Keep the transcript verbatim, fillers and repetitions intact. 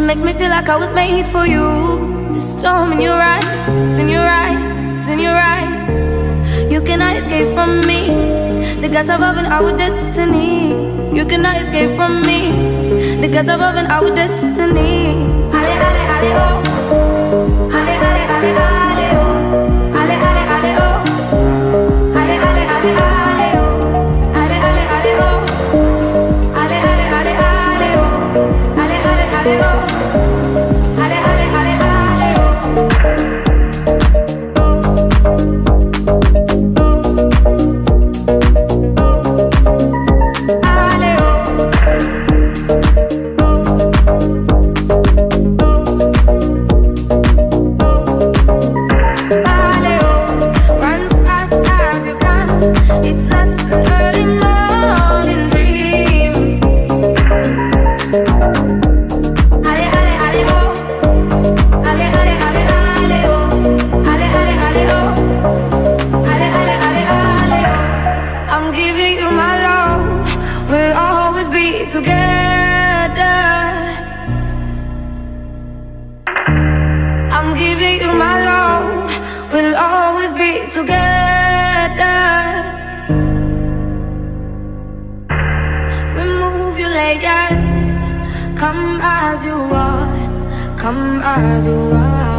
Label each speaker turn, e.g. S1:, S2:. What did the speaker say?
S1: makes me feel like I was made for you. The storm in your eyes, in your eyes, in your eyes. You cannot escape from me. The gods above and our destiny. You cannot escape from me. The gods above and our destiny. Halle, halle, halle, oh. Halle, halle, halle, halle, oh. Halle, halle, halle, oh. Halle, halle, halle, halle, oh. Halle, halle, halle, oh. Halle, halle, halle, halle, oh. Halle, halle, halle, oh. Halle, halle, halle, halle, oh. Come as you are, come as you are.